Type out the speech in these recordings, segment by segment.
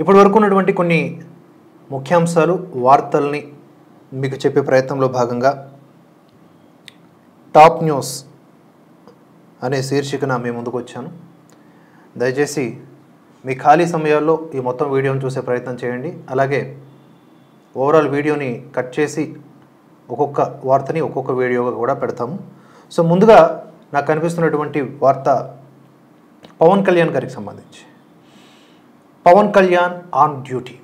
ఇప్పటి వరకు ఉన్నటువంటి కొన్ని ముఖ్యాంశాలు వార్తల్ని మీకు చెప్పే ప్రయత్నంలో భాగంగా టాప్ న్యూస్ అనే శీర్షికన మీ ముందుకు వచ్చాను. దయచేసి మీ ఖాళీ సమయాల్లో ఈ మొత్తం వీడియోని చూసే ప్రయత్నం చేయండి. అలాగే ఓవరాల్ వీడియోని కట్ చేసి ఒక్కొక్క వార్తని ఒక్కొక్క వీడియోగా కూడా పెడతాము. సో ముందుగా నాకు కనిపిస్తున్నటువంటి వార్త పవన్ కళ్యాణ్ గారికి సంబంధించి. Pawan Kalyan on duty.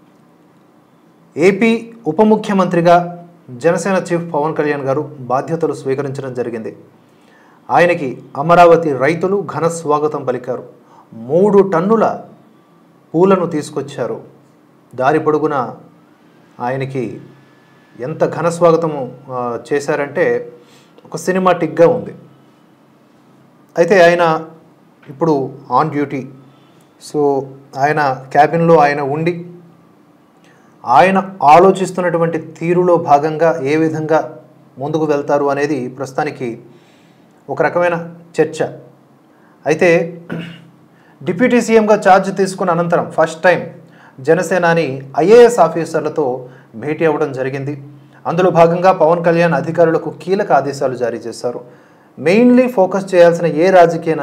AP ఉప ముఖ్యమంత్రిగా జనసేన చీఫ్ పవన్ కళ్యాణ్ గారు బాధ్యతలు స్వీకరించడం జరిగింది. ఆయనకి అమరావతి రైతులు ఘన స్వాగతం పలికారు. 3 టన్నుల పూలను తీసుకొచ్చారు. దారి పొడుగున ఆయనకి ఎంత ఘన స్వాగతము చేశారంటే ఒక సినిమాటిక్గా ఉంది. అయితే ఆయన ఇప్పుడు ఆన్ డ్యూటీ. సో ఆయన క్యాబిన్లో ఆయన ఉండి ఆయన ఆలోచిస్తున్నటువంటి తీరులో భాగంగా ఏ విధంగా ముందుకు వెళ్తారు అనేది ప్రస్తుతానికి ఒక రకమైన చర్చ. అయితే డిప్యూటీ సీఎంగా ఛార్జ్ తీసుకున్న అనంతరం ఫస్ట్ టైం జనసేనాని ఐఏఎస్ ఆఫీసర్లతో భేటీ అవ్వడం జరిగింది. అందులో భాగంగా పవన్ కళ్యాణ్ అధికారులకు కీలక ఆదేశాలు జారీ చేశారు. మెయిన్లీ ఫోకస్ చేయాల్సిన ఏ రాజకీయ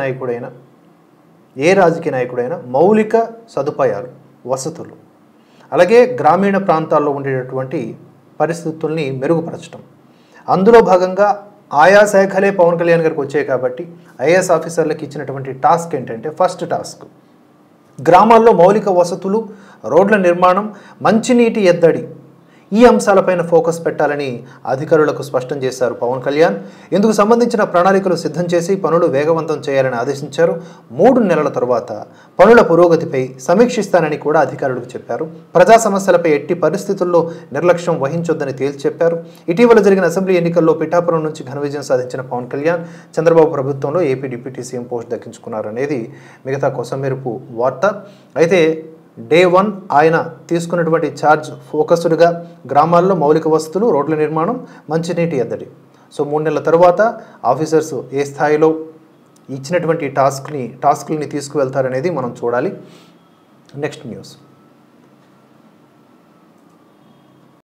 నాయకుడైనా మౌలిక సదుపాయాలు, వసతులు, అలాగే గ్రామీణ ప్రాంతాల్లో ఉండేటటువంటి పరిస్థితుల్ని మెరుగుపరచడం. అందులో భాగంగా ఆయా శాఖలే పవన్ కళ్యాణ్ గారికి వచ్చాయి కాబట్టి ఐఏఎస్ ఆఫీసర్లకు ఇచ్చినటువంటి టాస్క్ ఏంటంటే, ఫస్ట్ టాస్క్ గ్రామాల్లో మౌలిక వసతులు, రోడ్ల నిర్మాణం, మంచినీటి ఎద్దడి, ఈ అంశాలపైన ఫోకస్ పెట్టాలని అధికారులకు స్పష్టం చేశారు పవన్ కళ్యాణ్. ఇందుకు సంబంధించిన ప్రణాళికలు సిద్ధం చేసి పనులు వేగవంతం చేయాలని ఆదేశించారు. 3 నెలల తర్వాత పనుల పురోగతిపై సమీక్షిస్తానని కూడా అధికారులకు చెప్పారు. ప్రజా సమస్యలపై ఎట్టి పరిస్థితుల్లో నిర్లక్ష్యం వహించొద్దని తేల్చి చెప్పారు. ఇటీవల జరిగిన అసెంబ్లీ ఎన్నికల్లో పిఠాపురం నుంచి ఘన విజయం సాధించిన పవన్ కళ్యాణ్ చంద్రబాబు ప్రభుత్వంలో ఏపీ డిప్యూటీ సీఎం పోస్ట్ దక్కించుకున్నారనేది మిగతా కొసమెరుపు వార్త. అయితే డే 1 ఆయన తీసుకున్నటువంటి ఛార్జ్ ఫోకస్డ్గా గ్రామాల్లో మౌలిక వసతులు, రోడ్ల నిర్మాణం, మంచినీటి ఎద్దడి. సో 3 నెలల తర్వాత ఆఫీసర్స్ ఏ స్థాయిలో ఇచ్చినటువంటి టాస్క్ని తీసుకువెళ్తారనేది మనం చూడాలి. Next news.